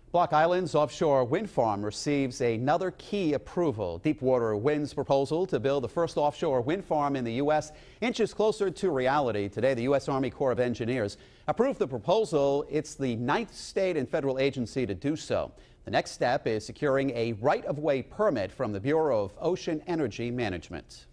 Block Island's offshore wind farm receives another key approval. Deepwater Wind's proposal to build the first offshore wind farm in the U.S. inches closer to reality. Today, the U.S. Army Corps of Engineers approved the proposal. It's the 9th state and federal agency to do so. The next step is securing a right-of-way permit from the Bureau of Ocean Energy Management.